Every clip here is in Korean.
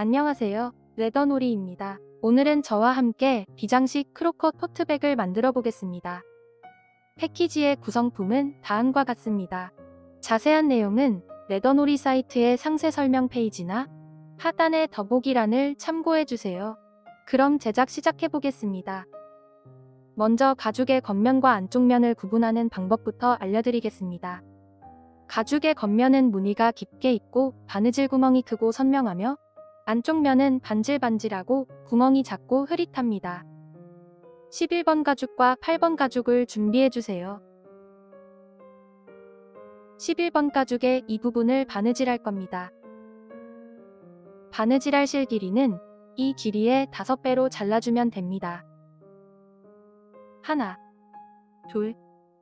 안녕하세요. 레더놀이입니다. 오늘은 저와 함께 비장식 크로커 토트백을 만들어 보겠습니다. 패키지의 구성품은 다음과 같습니다. 자세한 내용은 레더놀이 사이트의 상세 설명 페이지나 하단의 더보기란을 참고해 주세요. 그럼 제작 시작해 보겠습니다. 먼저 가죽의 겉면과 안쪽 면을 구분하는 방법부터 알려드리겠습니다. 가죽의 겉면은 무늬가 깊게 있고 바느질 구멍이 크고 선명하며 안쪽 면은 반질반질하고 구멍이 작고 흐릿합니다. 11번 가죽과 8번 가죽을 준비해주세요. 11번 가죽의 이 부분을 바느질할 겁니다. 바느질할 실 길이는 이 길이의 5배로 잘라주면 됩니다. 하나, 둘,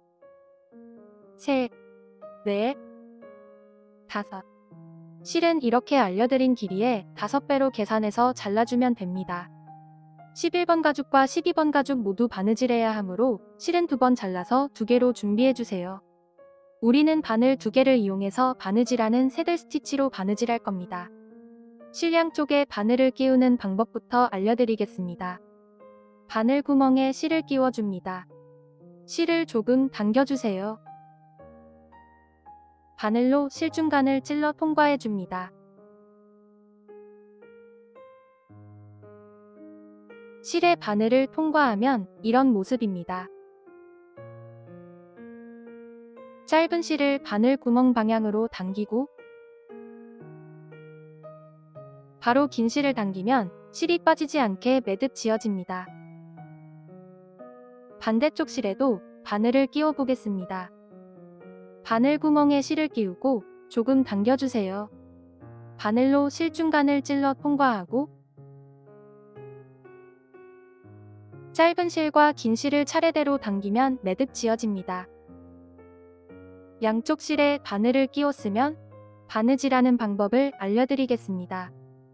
셋, 넷, 다섯. 실은 이렇게 알려드린 길이의 5배로 계산해서 잘라주면 됩니다. 11번 가죽과 12번 가죽 모두 바느질해야 하므로 실은 2번 잘라서 2개로 준비해주세요. 우리는 바늘 2개를 이용해서 바느질하는 새들 스티치로 바느질할 겁니다. 실 양쪽에 바늘을 끼우는 방법부터 알려드리겠습니다. 바늘 구멍에 실을 끼워줍니다. 실을 조금 당겨주세요. 바늘로 실 중간을 찔러 통과해줍니다. 실의 바늘을 통과하면 이런 모습입니다. 짧은 실을 바늘 구멍 방향으로 당기고 바로 긴 실을 당기면 실이 빠지지 않게 매듭 지어집니다. 반대쪽 실에도 바늘을 끼워 보겠습니다. 바늘 구멍에 실을 끼우고 조금 당겨주세요. 바늘로 실 중간을 찔러 통과하고 짧은 실과 긴 실을 차례대로 당기면 매듭 지어집니다. 양쪽 실에 바늘을 끼웠으면 바느질하는 방법을 알려드리겠습니다.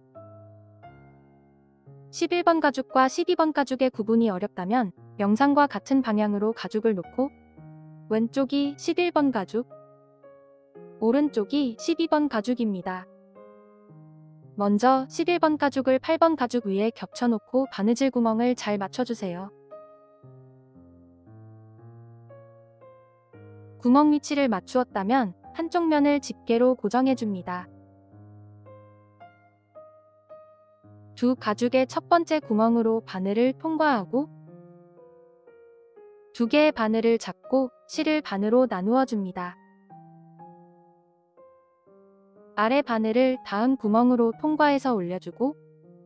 11번 가죽과 12번 가죽의 구분이 어렵다면 영상과 같은 방향으로 가죽을 놓고 왼쪽이 11번 가죽, 오른쪽이 12번 가죽입니다. 먼저 11번 가죽을 8번 가죽 위에 겹쳐놓고 바느질 구멍을 잘 맞춰주세요. 구멍 위치를 맞추었다면 한쪽 면을 집게로 고정해줍니다. 두 가죽의 첫 번째 구멍으로 바늘을 통과하고 2개의 바늘을 잡고 실을 반으로 나누어 줍니다. 아래 바늘을 다음 구멍으로 통과해서 올려주고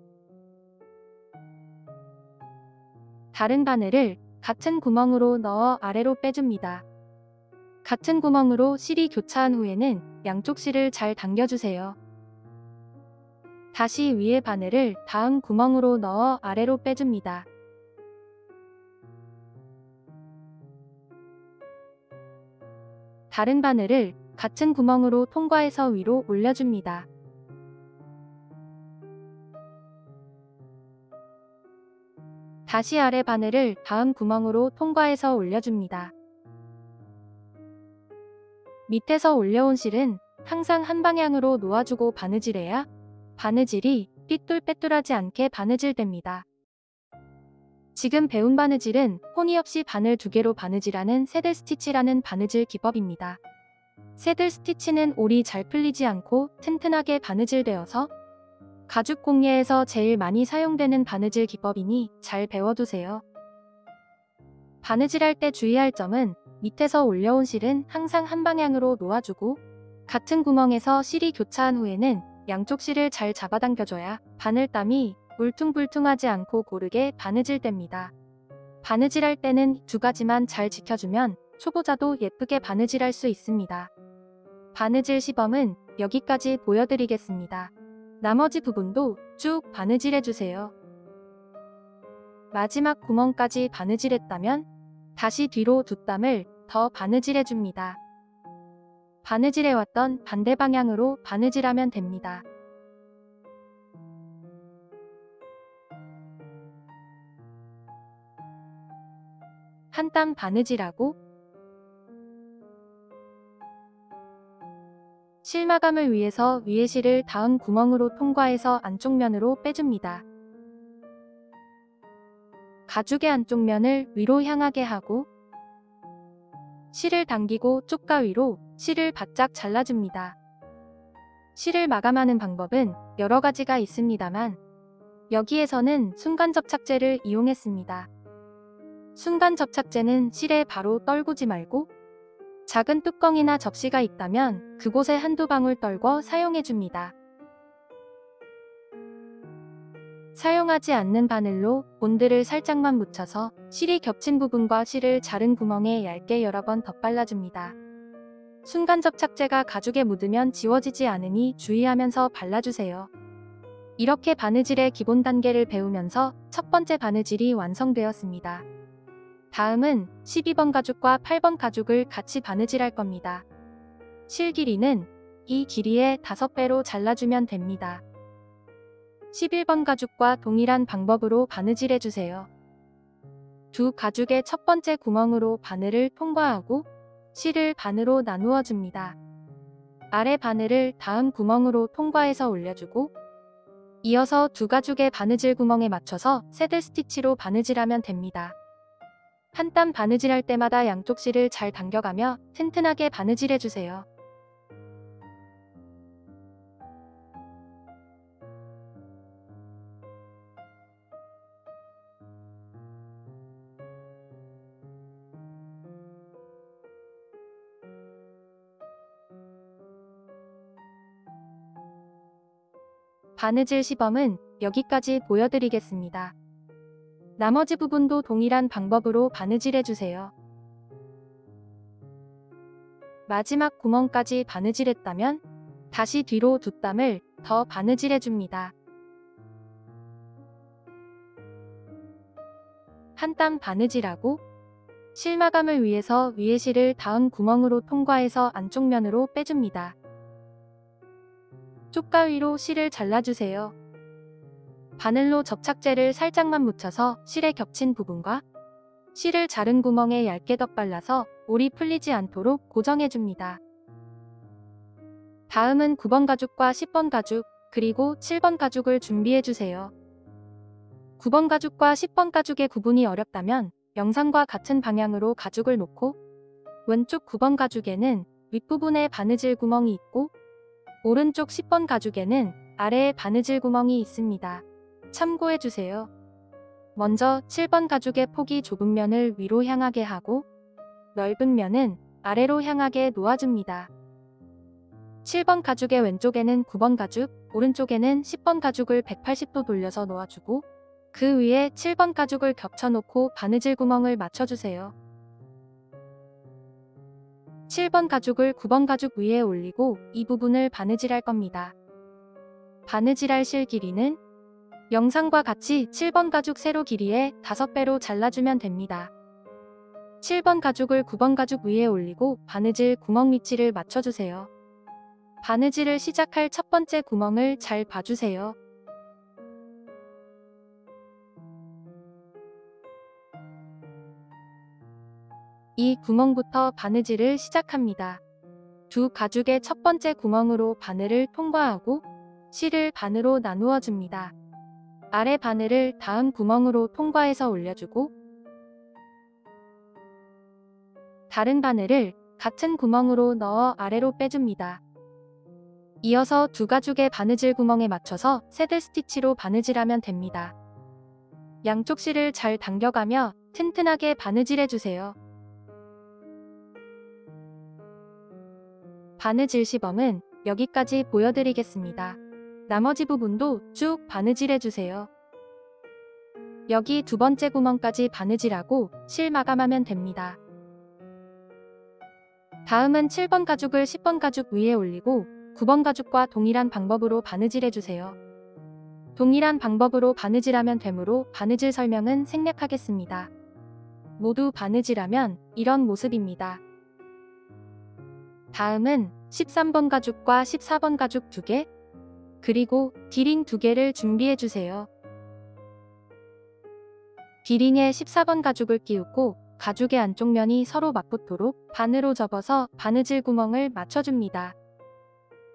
다른 바늘을 같은 구멍으로 넣어 아래로 빼줍니다. 같은 구멍으로 실이 교차한 후에는 양쪽 실을 잘 당겨주세요. 다시 위에 바늘을 다음 구멍으로 넣어 아래로 빼줍니다. 다른 바늘을 같은 구멍으로 통과해서 위로 올려줍니다. 다시 아래 바늘을 다음 구멍으로 통과해서 올려줍니다. 밑에서 올려온 실은 항상 한 방향으로 놓아주고 바느질해야 바느질이 삐뚤빼뚤하지 않게 바느질됩니다. 지금 배운 바느질은 호니 없이 바늘 2개로 바느질하는 새들 스티치라는 바느질 기법입니다. 새들 스티치는 올이 잘 풀리지 않고 튼튼하게 바느질되어서 가죽 공예에서 제일 많이 사용되는 바느질 기법이니 잘 배워두세요. 바느질할 때 주의할 점은 밑에서 올려온 실은 항상 한 방향으로 놓아주고 같은 구멍에서 실이 교차한 후에는 양쪽 실을 잘 잡아당겨줘야 바늘땀이 울퉁불퉁하지 않고 고르게 바느질됩니다. 바느질할 때는 2가지만 잘 지켜주면 초보자도 예쁘게 바느질할 수 있습니다. 바느질 시범은 여기까지 보여드리겠습니다. 나머지 부분도 쭉 바느질해주세요. 마지막 구멍까지 바느질했다면 다시 뒤로 2땀을 더 바느질해줍니다. 바느질해왔던 반대 방향으로 바느질하면 됩니다. 한 땀 바느질하고 실마감을 위해서 위에 실을 다음 구멍으로 통과해서 안쪽 면으로 빼줍니다. 가죽의 안쪽 면을 위로 향하게 하고 실을 당기고 쪽가 위로 실을 바짝 잘라줍니다. 실을 마감하는 방법은 여러 가지가 있습니다만 여기에서는 순간 접착제를 이용했습니다. 순간 접착제는 실에 바로 떨구지 말고 작은 뚜껑이나 접시가 있다면 그곳에 한두 방울 떨궈 사용해줍니다. 사용하지 않는 바늘로 본드를 살짝만 묻혀서 실이 겹친 부분과 실을 자른 구멍에 얇게 여러 번 덧발라줍니다. 순간 접착제가 가죽에 묻으면 지워지지 않으니 주의하면서 발라주세요. 이렇게 바느질의 기본 단계를 배우면서 첫 번째 바느질이 완성되었습니다. 다음은 12번 가죽과 8번 가죽을 같이 바느질할 겁니다. 실 길이는 이 길이의 5배로 잘라주면 됩니다. 11번 가죽과 동일한 방법으로 바느질해주세요. 두 가죽의 첫 번째 구멍으로 바늘을 통과하고 실을 반으로 나누어 줍니다. 아래 바늘을 다음 구멍으로 통과해서 올려주고 이어서 두 가죽의 바느질 구멍에 맞춰서 새들 스티치로 바느질하면 됩니다. 한 땀 바느질할 때마다 양쪽 실을 잘 당겨가며 튼튼하게 바느질해주세요. 바느질 시범은 여기까지 보여드리겠습니다. 나머지 부분도 동일한 방법으로 바느질해주세요. 마지막 구멍까지 바느질했다면 다시 뒤로 두 땀을 더 바느질해줍니다. 한 땀 바느질하고 실마감을 위해서 위에 실을 다음 구멍으로 통과해서 안쪽 면으로 빼줍니다. 쪽가 위로 실을 잘라주세요. 바늘로 접착제를 살짝만 묻혀서 실에 겹친 부분과 실을 자른 구멍에 얇게 덧발라서 올이 풀리지 않도록 고정해줍니다. 다음은 9번 가죽과 10번 가죽, 그리고 7번 가죽을 준비해주세요. 9번 가죽과 10번 가죽의 구분이 어렵다면 영상과 같은 방향으로 가죽을 놓고 왼쪽 9번 가죽에는 윗부분에 바느질 구멍이 있고 오른쪽 10번 가죽에는 아래에 바느질 구멍이 있습니다. 참고해주세요. 먼저 7번 가죽의 폭이 좁은 면을 위로 향하게 하고 넓은 면은 아래로 향하게 놓아줍니다. 7번 가죽의 왼쪽에는 9번 가죽, 오른쪽에는 10번 가죽을 180도 돌려서 놓아주고 그 위에 7번 가죽을 겹쳐놓고 바느질 구멍을 맞춰주세요. 7번 가죽을 9번 가죽 위에 올리고 이 부분을 바느질할 겁니다. 바느질할 실 길이는 영상과 같이 7번 가죽 세로 길이의 5배로 잘라주면 됩니다. 7번 가죽을 9번 가죽 위에 올리고 바느질 구멍 위치를 맞춰주세요. 바느질을 시작할 첫 번째 구멍을 잘 봐주세요. 이 구멍부터 바느질을 시작합니다. 두 가죽의 첫 번째 구멍으로 바늘을 통과하고 실을 반으로 나누어 줍니다. 아래 바늘을 다음 구멍으로 통과해서 올려주고 다른 바늘을 같은 구멍으로 넣어 아래로 빼줍니다. 이어서 두 가죽의 바느질 구멍에 맞춰서 새들 스티치로 바느질하면 됩니다. 양쪽 실을 잘 당겨가며 튼튼하게 바느질해주세요. 바느질 시범은 여기까지 보여드리겠습니다. 나머지 부분도 쭉 바느질해주세요. 여기 두 번째 구멍까지 바느질하고 실 마감하면 됩니다. 다음은 7번 가죽을 10번 가죽 위에 올리고 9번 가죽과 동일한 방법으로 바느질해주세요. 동일한 방법으로 바느질하면 되므로 바느질 설명은 생략하겠습니다. 모두 바느질하면 이런 모습입니다. 다음은 13번 가죽과 14번 가죽 2개, 그리고 디링 2개를 준비해주세요. 디링에 14번 가죽을 끼우고 가죽의 안쪽 면이 서로 맞붙도록 반으로 접어서 바느질 구멍을 맞춰줍니다.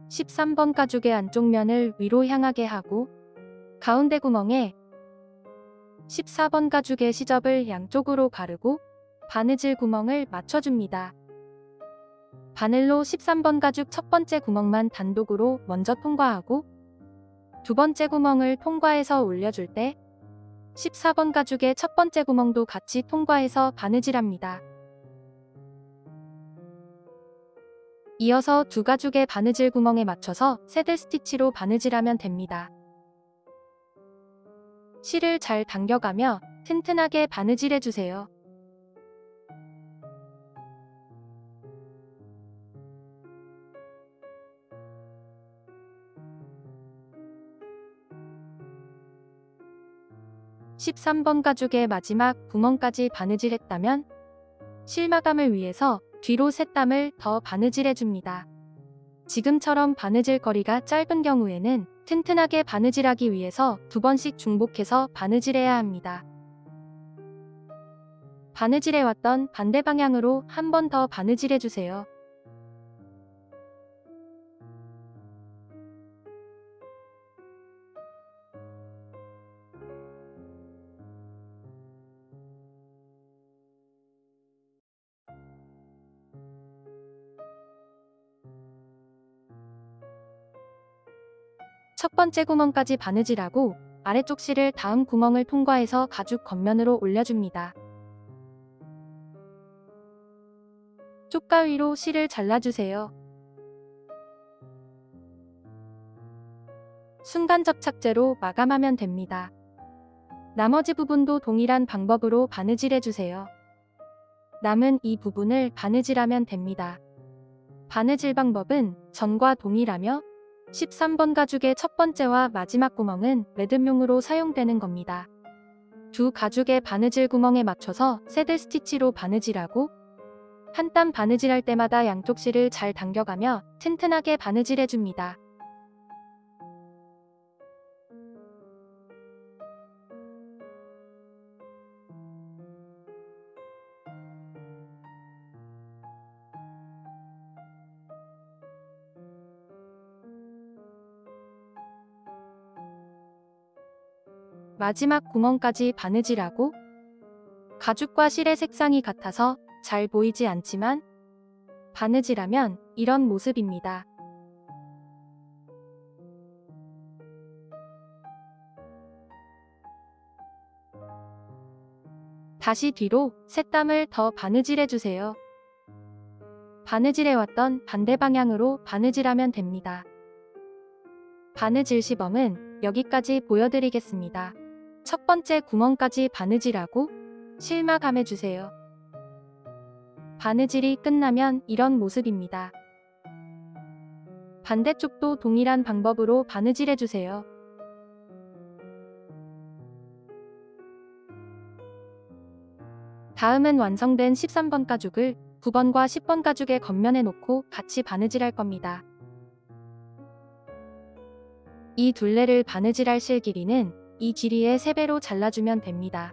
13번 가죽의 안쪽 면을 위로 향하게 하고 가운데 구멍에 14번 가죽의 시접을 양쪽으로 가르고 바느질 구멍을 맞춰줍니다. 바늘로 13번 가죽 첫 번째 구멍만 단독으로 먼저 통과하고 두 번째 구멍을 통과해서 올려줄 때 14번 가죽의 첫 번째 구멍도 같이 통과해서 바느질합니다. 이어서 두 가죽의 바느질 구멍에 맞춰서 새들 스티치로 바느질하면 됩니다. 실을 잘 당겨가며 튼튼하게 바느질해주세요. (13번) 가죽의 마지막 구멍까지 바느질했다면 실마감을 위해서 뒤로 셋땀을 더 바느질해줍니다. 지금처럼 바느질 거리가 짧은 경우에는 튼튼하게 바느질하기 위해서 2번씩 중복해서 바느질해야 합니다. 바느질해왔던 반대 방향으로 한 번 더 바느질해주세요. 첫 번째 구멍까지 바느질하고 아래쪽 실을 다음 구멍을 통과해서 가죽 겉면으로 올려줍니다. 쪽가위로 실을 잘라주세요. 순간 접착제로 마감하면 됩니다. 나머지 부분도 동일한 방법으로 바느질해주세요. 남은 이 부분을 바느질하면 됩니다. 바느질 방법은 전과 동일하며 13번 가죽의 첫 번째와 마지막 구멍은 매듭용으로 사용되는 겁니다. 두 가죽의 바느질 구멍에 맞춰서 새들 스티치로 바느질하고 한 땀 바느질할 때마다 양쪽 실을 잘 당겨가며 튼튼하게 바느질해줍니다. 마지막 구멍까지 바느질하고 가죽과 실의 색상이 같아서 잘 보이지 않지만 바느질하면 이런 모습입니다. 다시 뒤로 셋땀을 더 바느질해주세요. 바느질해왔던 반대 방향으로 바느질하면 됩니다. 바느질 시범은 여기까지 보여드리겠습니다. 첫 번째 구멍까지 바느질하고 실마감해주세요. 바느질이 끝나면 이런 모습입니다. 반대쪽도 동일한 방법으로 바느질해주세요. 다음은 완성된 13번 가죽을 9번과 10번 가죽의 겉면에 놓고 같이 바느질할 겁니다. 이 둘레를 바느질할 실 길이는 이 길이의 3배로 잘라주면 됩니다.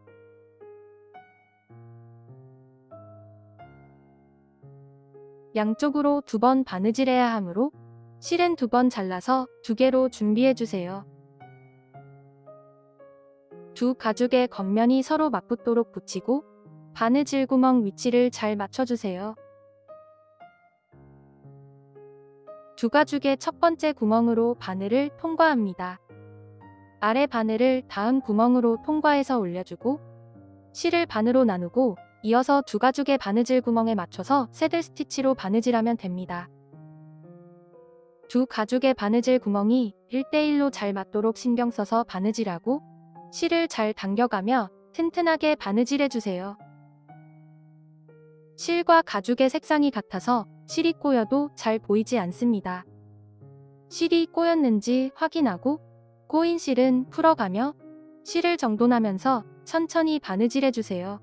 양쪽으로 2번 바느질해야 하므로 실은 2번 잘라서 2개로 준비해주세요. 두 가죽의 겉면이 서로 맞붙도록 붙이고 바느질 구멍 위치를 잘 맞춰주세요. 두 가죽의 첫 번째 구멍으로 바늘을 통과합니다. 아래 바늘을 다음 구멍으로 통과해서 올려주고 실을 반으로 나누고 이어서 두 가죽의 바느질 구멍에 맞춰서 새들 스티치로 바느질하면 됩니다. 두 가죽의 바느질 구멍이 1대1로 잘 맞도록 신경 써서 바느질하고 실을 잘 당겨가며 튼튼하게 바느질해주세요. 실과 가죽의 색상이 같아서 실이 꼬여도 잘 보이지 않습니다. 실이 꼬였는지 확인하고 꼬인 실은 풀어가며 실을 정돈하면서 천천히 바느질해주세요.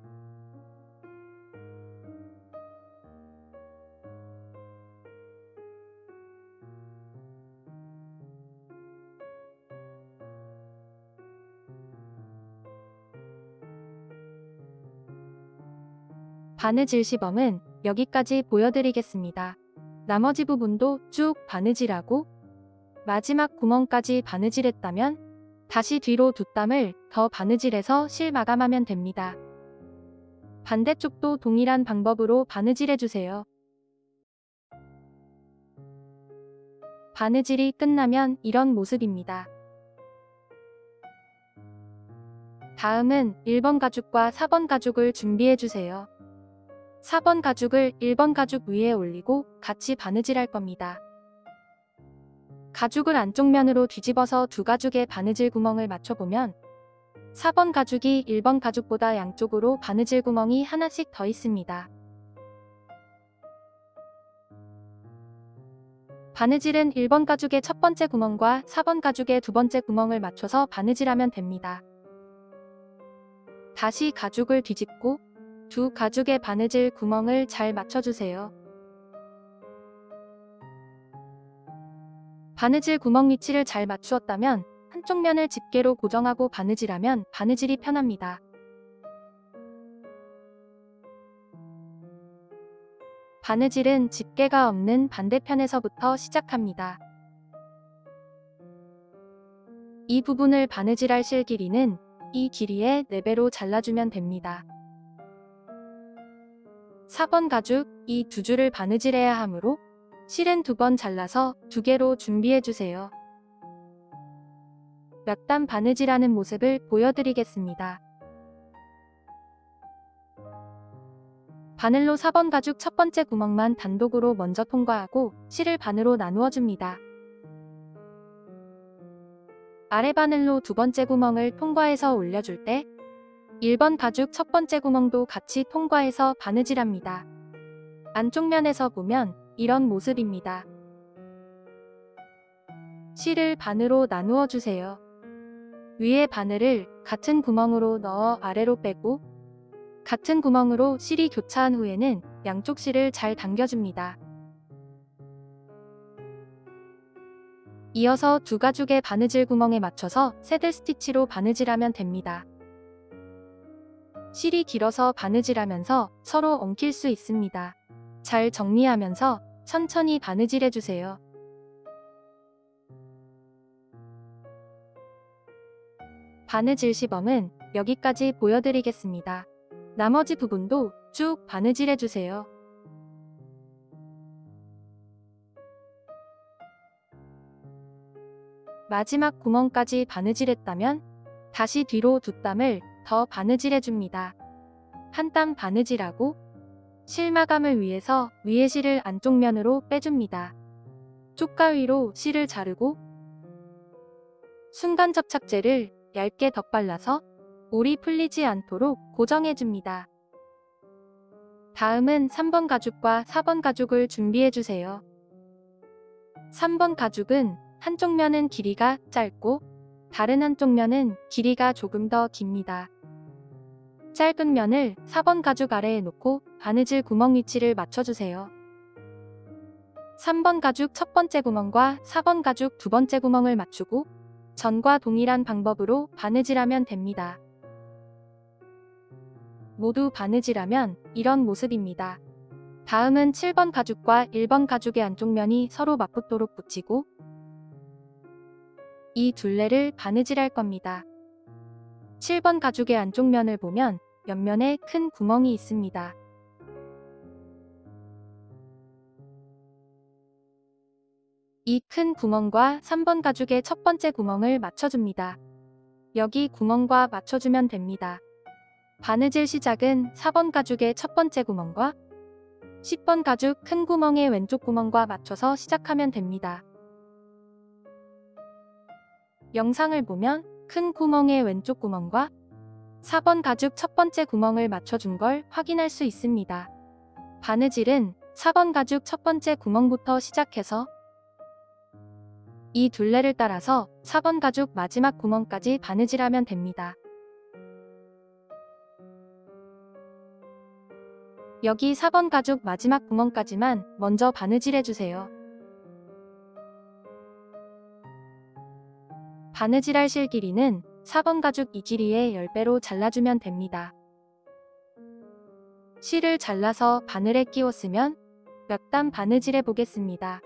바느질 시범은 여기까지 보여드리겠습니다. 나머지 부분도 쭉 바느질하고 마지막 구멍까지 바느질했다면 다시 뒤로 뒷담을 더 바느질해서 실 마감하면 됩니다. 반대쪽도 동일한 방법으로 바느질해주세요. 바느질이 끝나면 이런 모습입니다. 다음은 1번 가죽과 4번 가죽을 준비해주세요. 4번 가죽을 1번 가죽 위에 올리고 같이 바느질할 겁니다. 가죽을 안쪽 면으로 뒤집어서 두 가죽의 바느질 구멍을 맞춰보면 4번 가죽이 1번 가죽보다 양쪽으로 바느질 구멍이 하나씩 더 있습니다. 바느질은 1번 가죽의 첫 번째 구멍과 4번 가죽의 두 번째 구멍을 맞춰서 바느질하면 됩니다. 다시 가죽을 뒤집고 두 가죽의 바느질 구멍을 잘 맞춰주세요. 바느질 구멍 위치를 잘 맞추었다면 한쪽 면을 집게로 고정하고 바느질하면 바느질이 편합니다. 바느질은 집게가 없는 반대편에서부터 시작합니다. 이 부분을 바느질할 실 길이는 이 길이의 4배로 잘라주면 됩니다. 4번 가죽 이 두 줄을 바느질해야 하므로 실은 2번 잘라서 2개로 준비해주세요. 몇 단 바느질하는 모습을 보여드리겠습니다. 바늘로 4번 가죽 첫 번째 구멍만 단독으로 먼저 통과하고 실을 반으로 나누어 줍니다. 아래 바늘로 두 번째 구멍을 통과해서 올려줄 때 1번 가죽 첫 번째 구멍도 같이 통과해서 바느질합니다. 안쪽 면에서 보면 이런 모습입니다. 실을 반으로 나누어 주세요. 위에 바늘을 같은 구멍으로 넣어 아래로 빼고 같은 구멍으로 실이 교차한 후에는 양쪽 실을 잘 당겨줍니다. 이어서 두 가죽의 바느질 구멍에 맞춰서 새들 스티치로 바느질하면 됩니다. 실이 길어서 바느질하면서 서로 엉킬 수 있습니다. 잘 정리하면서 천천히 바느질해주세요. 바느질 시범은 여기까지 보여드리겠습니다. 나머지 부분도 쭉 바느질해주세요. 마지막 구멍까지 바느질했다면 다시 뒤로 2땀을 더 바느질해줍니다. 한 땀 바느질하고 실 마감을 위해서 위에 실을 안쪽 면으로 빼줍니다. 쪽가위로 실을 자르고 순간 접착제를 얇게 덧발라서 올이 풀리지 않도록 고정해줍니다. 다음은 3번 가죽과 4번 가죽을 준비해주세요. 3번 가죽은 한쪽 면은 길이가 짧고 다른 한쪽 면은 길이가 조금 더 깁니다. 짧은 면을 4번 가죽 아래에 놓고 바느질 구멍 위치를 맞춰주세요. 3번 가죽 첫 번째 구멍과 4번 가죽 두 번째 구멍을 맞추고 전과 동일한 방법으로 바느질하면 됩니다. 모두 바느질하면 이런 모습입니다. 다음은 7번 가죽과 1번 가죽의 안쪽 면이 서로 맞붙도록 붙이고 이 둘레를 바느질할 겁니다. 7번 가죽의 안쪽 면을 보면 옆면에 큰 구멍이 있습니다. 이 큰 구멍과 3번 가죽의 첫 번째 구멍을 맞춰줍니다. 여기 구멍과 맞춰주면 됩니다. 바느질 시작은 4번 가죽의 첫 번째 구멍과 10번 가죽 큰 구멍의 왼쪽 구멍과 맞춰서 시작하면 됩니다. 영상을 보면 큰 구멍의 왼쪽 구멍과 4번 가죽 첫 번째 구멍을 맞춰준 걸 확인할 수 있습니다. 바느질은 4번 가죽 첫 번째 구멍부터 시작해서 이 둘레를 따라서 4번 가죽 마지막 구멍까지 바느질하면 됩니다. 여기 4번 가죽 마지막 구멍까지만 먼저 바느질해주세요. 바느질할 실 길이는 4번 가죽 이 길이의 10배로 잘라주면 됩니다. 실을 잘라서 바늘에 끼웠으면 몇 단 바느질해 보겠습니다.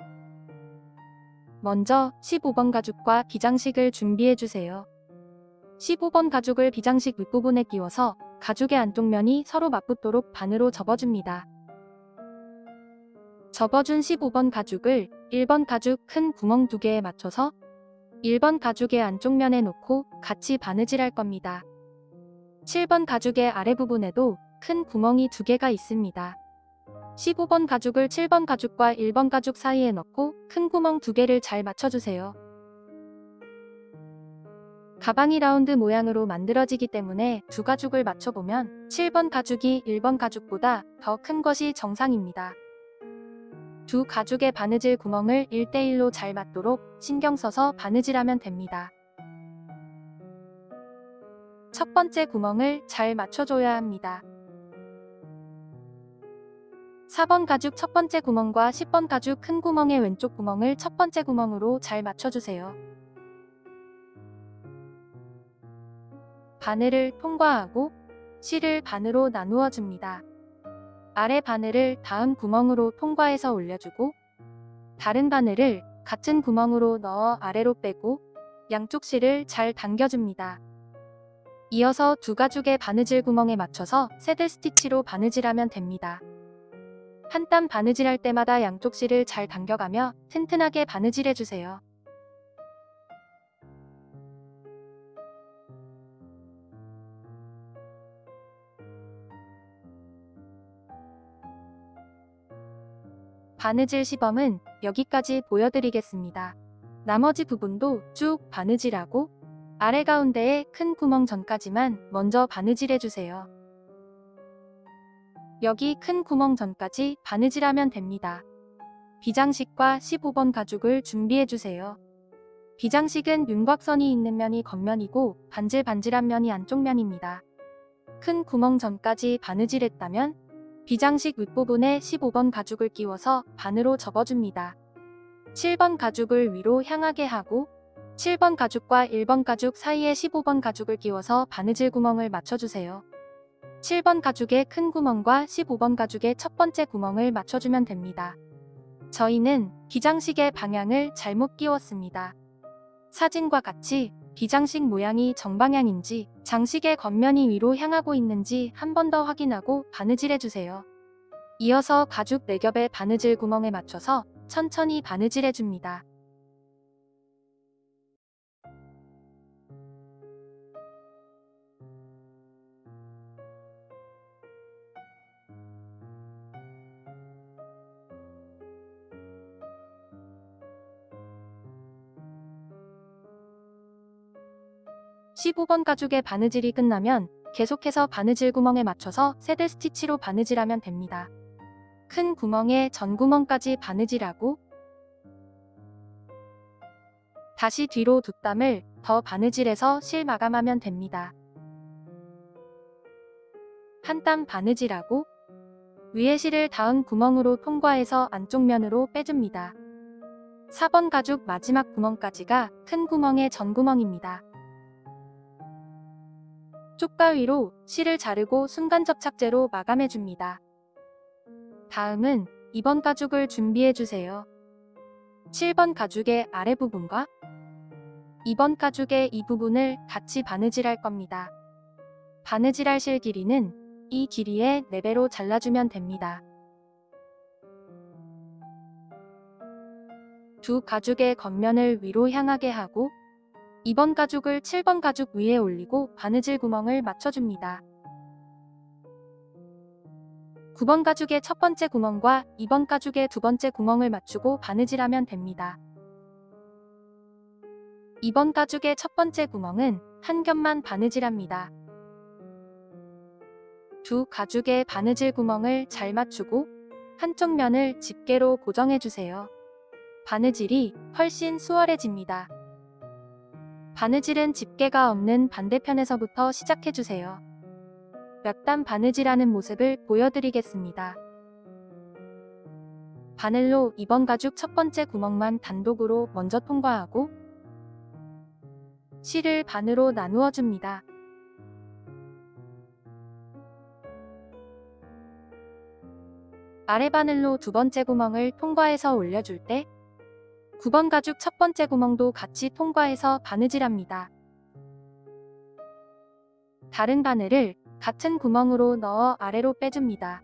먼저 15번 가죽과 비장식을 준비해 주세요. 15번 가죽을 비장식 윗부분에 끼워서 가죽의 안쪽 면이 서로 맞붙도록 반으로 접어줍니다. 접어준 15번 가죽을 1번 가죽 큰 구멍 2개에 맞춰서 1번 가죽의 안쪽 면에 놓고 같이 바느질할 겁니다. 7번 가죽의 아래부분에도 큰 구멍이 2개가 있습니다. 15번 가죽을 7번 가죽과 1번 가죽 사이에 넣고 큰 구멍 2개를 잘 맞춰주세요. 가방이 라운드 모양으로 만들어지기 때문에 두 가죽을 맞춰보면 7번 가죽이 1번 가죽보다 더 큰 것이 정상입니다. 두 가죽의 바느질 구멍을 1대1로 잘 맞도록 신경 써서 바느질하면 됩니다. 첫 번째 구멍을 잘 맞춰줘야 합니다. 4번 가죽 첫 번째 구멍과 10번 가죽 큰 구멍의 왼쪽 구멍을 첫 번째 구멍으로 잘 맞춰주세요. 바늘을 통과하고 실을 반으로 나누어 줍니다. 아래 바늘을 다음 구멍으로 통과해서 올려주고 다른 바늘을 같은 구멍으로 넣어 아래로 빼고 양쪽 실을 잘 당겨줍니다. 이어서 두 가죽의 바느질 구멍에 맞춰서 새들 스티치로 바느질하면 됩니다. 한 땀 바느질할 때마다 양쪽 실을 잘 당겨가며 튼튼하게 바느질해주세요. 바느질 시범은 여기까지 보여드리겠습니다. 나머지 부분도 쭉 바느질하고 아래 가운데에 큰 구멍 전까지만 먼저 바느질해주세요. 여기 큰 구멍 전까지 바느질하면 됩니다. 비장식과 15번 가죽을 준비해주세요. 비장식은 윤곽선이 있는 면이 겉면이고 반질반질한 면이 안쪽 면입니다. 큰 구멍 전까지 바느질했다면 비장식 윗부분에 15번 가죽을 끼워서 반으로 접어줍니다. 7번 가죽을 위로 향하게 하고 7번 가죽과 1번 가죽 사이에 15번 가죽을 끼워서 바느질 구멍을 맞춰주세요. 7번 가죽의 큰 구멍과 15번 가죽의 첫 번째 구멍을 맞춰주면 됩니다. 저희는 비장식의 방향을 잘못 끼웠습니다. 사진과 같이 비장식 모양이 정방향인지 장식의 겉면이 위로 향하고 있는지 한 번 더 확인하고 바느질해주세요. 이어서 가죽 4겹의 바느질 구멍에 맞춰서 천천히 바느질해줍니다. (15번) 가죽의 바느질이 끝나면 계속해서 바느질 구멍에 맞춰서 새들 스티치로 바느질하면 됩니다. 큰 구멍에 전구멍까지 바느질하고 다시 뒤로 2땀을 더 바느질해서 실 마감하면 됩니다. 한 땀 바느질하고 위에 실을 다음 구멍으로 통과해서 안쪽 면으로 빼줍니다. 4번 가죽 마지막 구멍까지가 큰 구멍의 전구멍입니다. 쪽가위로 실을 자르고 순간 접착제로 마감해줍니다. 다음은 2번 가죽을 준비해주세요. 7번 가죽의 아래부분과 2번 가죽의 이 부분을 같이 바느질할 겁니다. 바느질할 실 길이는 이 길이의 4배로 잘라주면 됩니다. 두 가죽의 겉면을 위로 향하게 하고 2번 가죽을 7번 가죽 위에 올리고 바느질 구멍을 맞춰줍니다. 9번 가죽의 첫 번째 구멍과 2번 가죽의 두 번째 구멍을 맞추고 바느질하면 됩니다. 2번 가죽의 첫 번째 구멍은 한 겹만 바느질합니다. 두 가죽의 바느질 구멍을 잘 맞추고 한쪽 면을 집게로 고정해주세요. 바느질이 훨씬 수월해집니다. 바느질은 집게가 없는 반대편에서부터 시작해주세요. 몇 단 바느질하는 모습을 보여드리겠습니다. 바늘로 2번 가죽 첫 번째 구멍만 단독으로 먼저 통과하고 실을 반으로 나누어 줍니다. 아래 바늘로 두 번째 구멍을 통과해서 올려줄 때 9번 가죽 첫 번째 구멍도 같이 통과해서 바느질합니다. 다른 바늘을 같은 구멍으로 넣어 아래로 빼줍니다.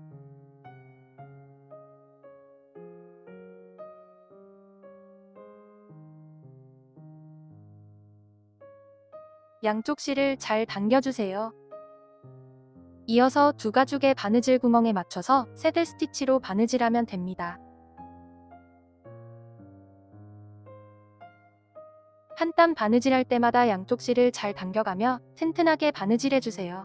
양쪽 실을 잘 당겨주세요. 이어서 두 가죽의 바느질 구멍에 맞춰서 새들 스티치로 바느질하면 됩니다. 한 땀 바느질할 때마다 양쪽 실을 잘 당겨가며 튼튼하게 바느질해주세요.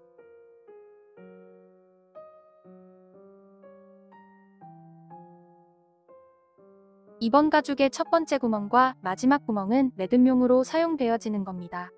이번 가죽의 첫 번째 구멍과 마지막 구멍은 매듭용으로 사용되어지는 겁니다.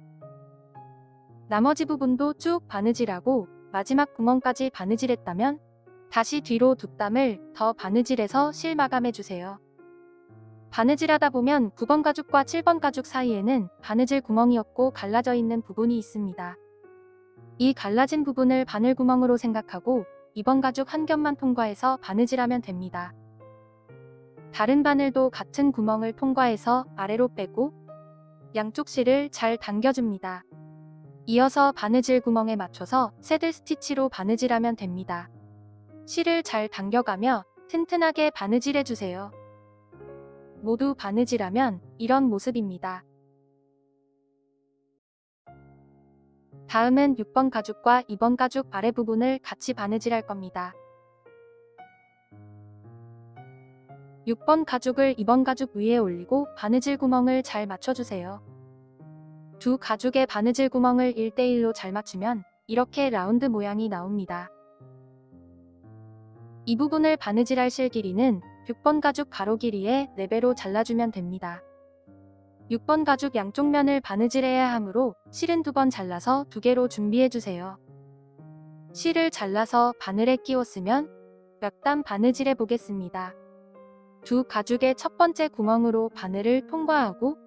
나머지 부분도 쭉 바느질하고 마지막 구멍까지 바느질했다면 다시 뒤로 두 땀을 더 바느질해서 실 마감해주세요. 바느질하다 보면 9번 가죽과 7번 가죽 사이에는 바느질 구멍이 없고 갈라져 있는 부분이 있습니다. 이 갈라진 부분을 바늘 구멍으로 생각하고 2번 가죽 한 겹만 통과해서 바느질하면 됩니다. 다른 바늘도 같은 구멍을 통과해서 아래로 빼고 양쪽 실을 잘 당겨줍니다. 이어서 바느질 구멍에 맞춰서 새들 스티치로 바느질하면 됩니다. 실을 잘 당겨가며 튼튼하게 바느질해주세요. 모두 바느질하면 이런 모습입니다. 다음은 6번 가죽과 2번 가죽 아래 부분을 같이 바느질할 겁니다. 6번 가죽을 2번 가죽 위에 올리고 바느질 구멍을 잘 맞춰주세요. 두 가죽의 바느질 구멍을 1대1로 잘 맞추면 이렇게 라운드 모양이 나옵니다. 이 부분을 바느질할 실 길이는 6번 가죽 가로 길이의 4배로 잘라주면 됩니다. 6번 가죽 양쪽 면을 바느질해야 하므로 실은 2번 잘라서 2개로 준비해주세요. 실을 잘라서 바늘에 끼웠으면 몇 단 바느질해 보겠습니다. 두 가죽의 첫 번째 구멍으로 바늘을 통과하고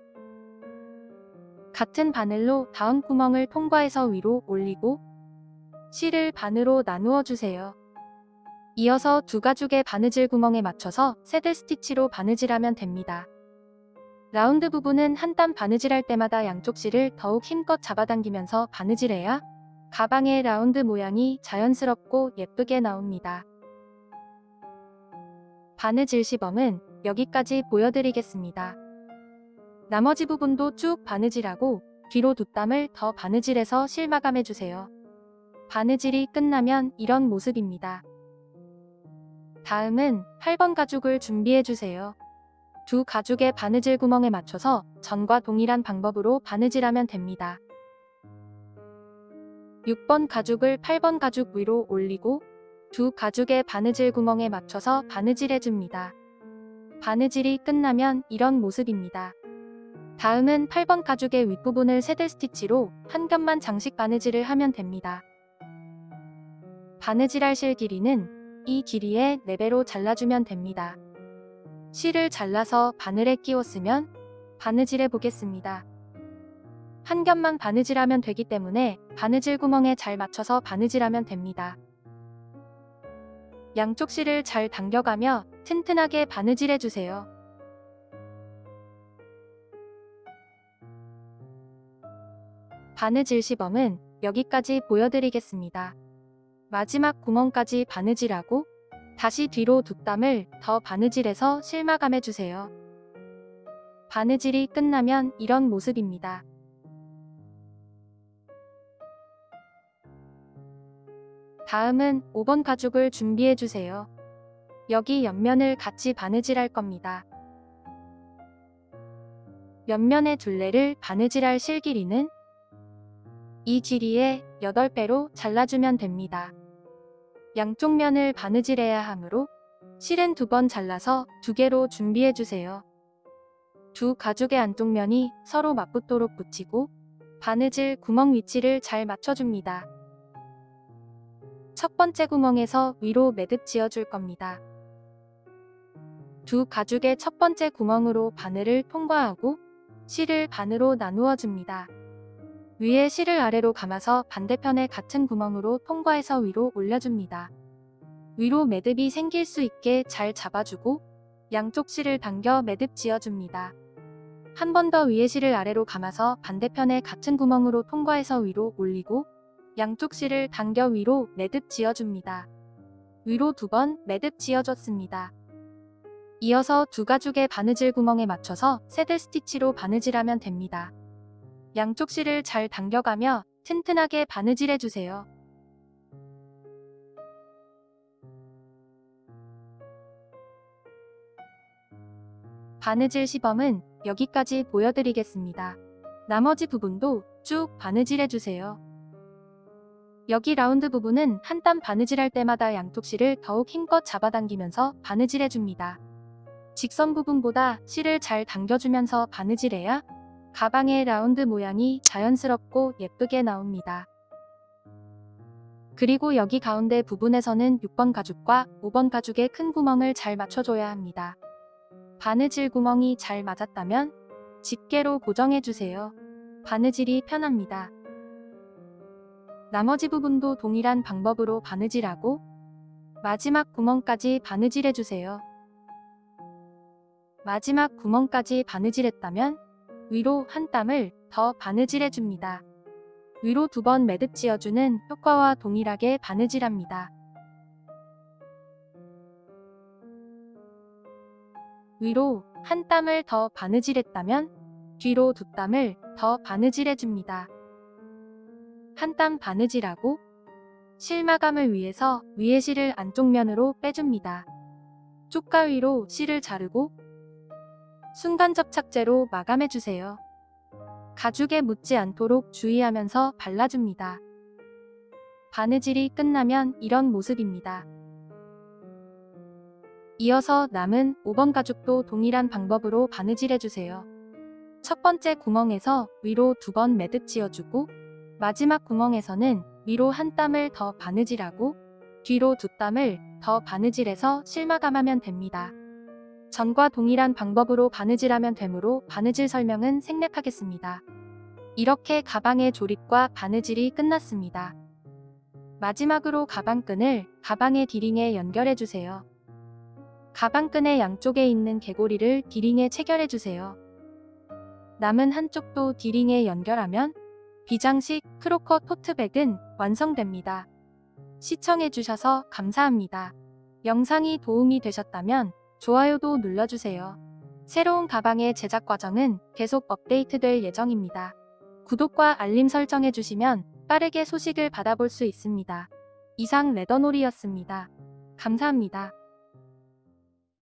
같은 바늘로 다음 구멍을 통과해서 위로 올리고 실을 반으로 나누어 주세요. 이어서 두 가죽의 바느질 구멍에 맞춰서 새들 스티치로 바느질하면 됩니다. 라운드 부분은 한 땀 바느질할 때마다 양쪽 실을 더욱 힘껏 잡아당기면서 바느질해야 가방의 라운드 모양이 자연스럽고 예쁘게 나옵니다. 바느질 시범은 여기까지 보여드리겠습니다. 나머지 부분도 쭉 바느질하고 뒤로 두 땀을 더 바느질해서 실 마감해주세요. 바느질이 끝나면 이런 모습입니다. 다음은 8번 가죽을 준비해주세요. 두 가죽의 바느질 구멍에 맞춰서 전과 동일한 방법으로 바느질하면 됩니다. 6번 가죽을 8번 가죽 위로 올리고 두 가죽의 바느질 구멍에 맞춰서 바느질해줍니다. 바느질이 끝나면 이런 모습입니다. 다음은 8번 가죽의 윗부분을 새들 스티치로 한 겹만 장식 바느질을 하면 됩니다. 바느질할 실 길이는 이 길이의 4배로 잘라주면 됩니다. 실을 잘라서 바늘에 끼웠으면 바느질해 보겠습니다. 한 겹만 바느질하면 되기 때문에 바느질 구멍에 잘 맞춰서 바느질하면 됩니다. 양쪽 실을 잘 당겨가며 튼튼하게 바느질해주세요. 바느질 시범은 여기까지 보여드리겠습니다. 마지막 구멍까지 바느질하고 다시 뒤로 두 땀을 더 바느질해서 실 마감해주세요. 바느질이 끝나면 이런 모습입니다. 다음은 5번 가죽을 준비해주세요. 여기 옆면을 같이 바느질할 겁니다. 옆면의 둘레를 바느질할 실 길이는 이 길이의 8배로 잘라주면 됩니다. 양쪽 면을 바느질해야 하므로 실은 2번 잘라서 2개로 준비해주세요. 두 가죽의 안쪽 면이 서로 맞붙도록 붙이고 바느질 구멍 위치를 잘 맞춰줍니다. 첫 번째 구멍에서 위로 매듭 지어줄 겁니다. 두 가죽의 첫 번째 구멍으로 바늘을 통과하고 실을 반으로 나누어 줍니다. 위에 실을 아래로 감아서 반대편에 같은 구멍으로 통과해서 위로 올려줍니다. 위로 매듭이 생길 수 있게 잘 잡아주고 양쪽 실을 당겨 매듭 지어줍니다. 한 번 더 위에 실을 아래로 감아서 반대편에 같은 구멍으로 통과해서 위로 올리고 양쪽 실을 당겨 위로 매듭 지어줍니다. 위로 2번 매듭 지어줬습니다. 이어서 두 가죽의 바느질 구멍에 맞춰서 새들 스티치로 바느질하면 됩니다. 양쪽 실을 잘 당겨가며 튼튼하게 바느질해주세요. 바느질 시범은 여기까지 보여드리겠습니다. 나머지 부분도 쭉 바느질해주세요. 여기 라운드 부분은 한 땀 바느질할 때마다 양쪽 실을 더욱 힘껏 잡아당기면서 바느질해줍니다. 직선 부분보다 실을 잘 당겨주면서 바느질해야 가방의 라운드 모양이 자연스럽고 예쁘게 나옵니다. 그리고 여기 가운데 부분에서는 6번 가죽과 5번 가죽의 큰 구멍을 잘 맞춰줘야 합니다. 바느질 구멍이 잘 맞았다면 집게로 고정해주세요. 바느질이 편합니다. 나머지 부분도 동일한 방법으로 바느질하고 마지막 구멍까지 바느질해주세요. 마지막 구멍까지 바느질했다면 위로 한 땀을 더 바느질해줍니다. 위로 2번 매듭 지어주는 효과와 동일하게 바느질합니다. 위로 한 땀을 더 바느질했다면 뒤로 2땀을 더 바느질해줍니다. 한 땀 바느질하고 실 마감을 위해서 위에 실을 안쪽 면으로 빼줍니다. 쪽가 위로 실을 자르고 순간 접착제로 마감해주세요. 가죽에 묻지 않도록 주의하면서 발라줍니다. 바느질이 끝나면 이런 모습입니다. 이어서 남은 5번 가죽도 동일한 방법으로 바느질해주세요. 첫 번째 구멍에서 위로 2번 매듭 지어주고 마지막 구멍에서는 위로 한 땀을 더 바느질하고 뒤로 2땀을 더 바느질해서 실마감하면 됩니다. 전과 동일한 방법으로 바느질하면 되므로 바느질 설명은 생략하겠습니다. 이렇게 가방의 조립과 바느질이 끝났습니다. 마지막으로 가방끈을 가방의 디링에 연결해주세요. 가방끈의 양쪽에 있는 개고리를 디링에 체결해주세요. 남은 한쪽도 디링에 연결하면 비장식 크로커 토트백은 완성됩니다. 시청해주셔서 감사합니다. 영상이 도움이 되셨다면 좋아요도 눌러주세요. 새로운 가방의 제작 과정은 계속 업데이트될 예정입니다. 구독과 알림 설정해주시면 빠르게 소식을 받아볼 수 있습니다. 이상 레더놀이였습니다. 감사합니다.